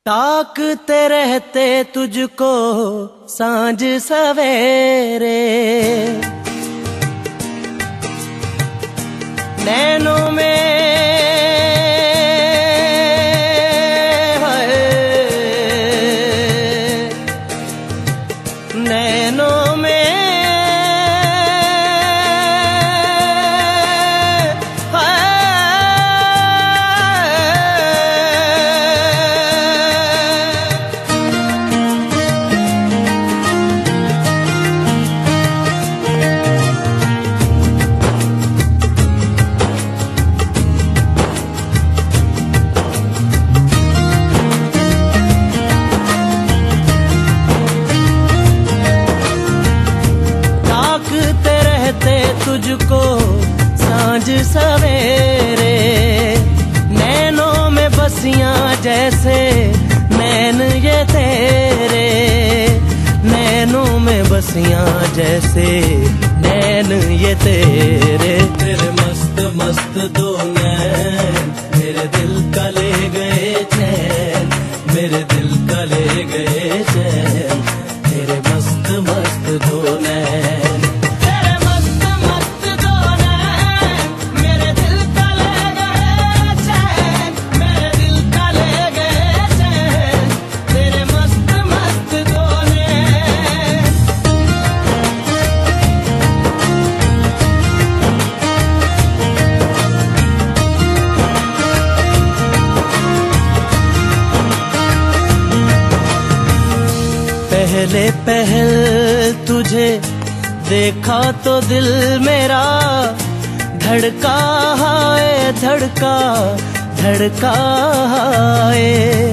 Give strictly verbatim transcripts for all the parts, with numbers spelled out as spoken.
ताकते रहते तुझको सांझ सवेरे, नैनों में है, नैनों में तुझको सांझ सवेरे, नैनों में बसियां जैसे नैन ये तेरे, नैनों में बसियां जैसे नैन ये तेरे। तेरे मस्त मस्त दो नैन मेरे दिल का ले गए चैन, मेरे दिल का ले गए चैन, तेरे मस्त मस्त दो नैन। पहले पहल तुझे देखा तो दिल मेरा धड़का है, धड़का धड़का है।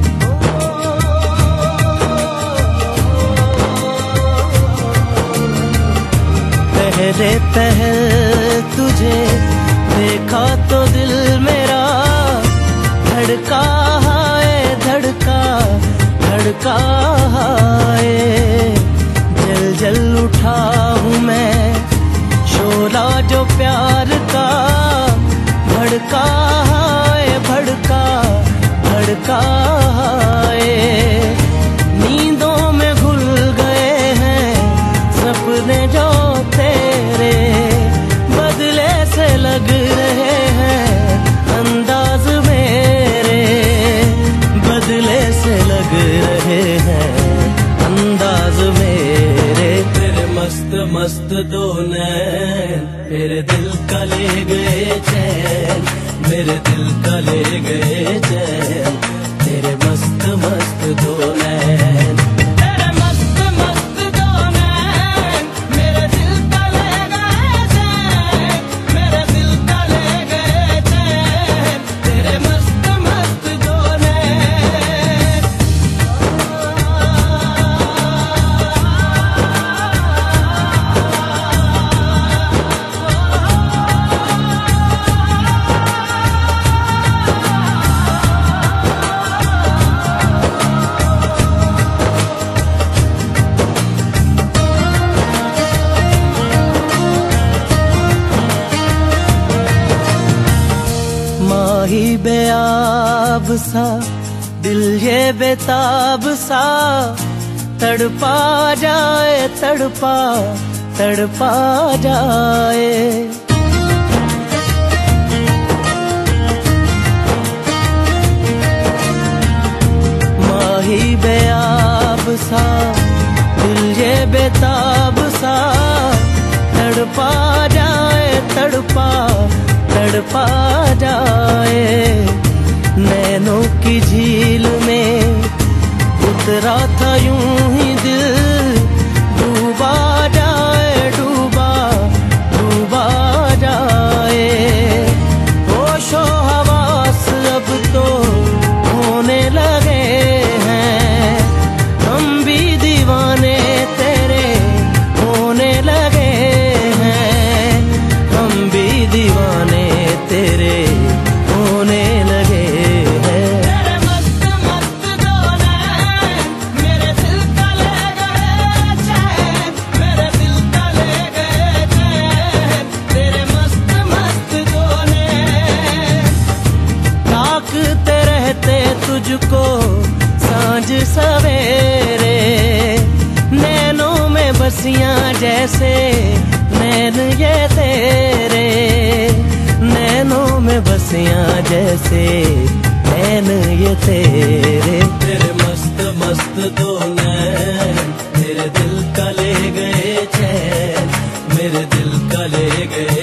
पहले पहल तुझे देखा तो दिल मेरा धड़का है, धड़का धड़का है। जल जल उठा हूँ मैं शोला जो प्यार का, भड़का है, भड़का भड़का है। नींदों में घुल गए हैं सपने जो तेरे, बदले से लग रहे हैं अंदाज मेरे, बदले से लग रहे हैं अंदाज मेरे। तेरे मस्त मस्त दो नैन मेरे दिल का ले गए चैन, मेरे दिल का ले गए चैन, तेरे मस्त मस्त दो नैन। माही बेआब सा दिल ये बेताब सा, तड़पा जाए तड़पा तड़पा जाए। माही बेआब सा दिल ये बेताब सा, तड़पा जाए तड़पा तड़पा जाए। नैनों की झील में उतरा था यूं ही दिल, डूबा जाए डूबा डूबा जाए। होशो हवास अब तो होने लगे हैं, हम भी दीवाने तेरे होने लगे हैं, हम भी दीवाने तेरे होने लगे हैं। तेरे मस्त मस्त दो नैन मेरे दिल का ले गए चैन, मेरे दिल का ले गए चैन, तेरे मस्त मस्त दो नैन। ताकते रहते तुझको सांझ सवेरे, नैनों में बसियां जैसे नैन ये तेरे, नैनों में बसियां जैसे नैन ये तेरे। तेरे मस्त मस्त दो नैन मेरे दिल का ले गए चैन, मेरे दिल का ले गए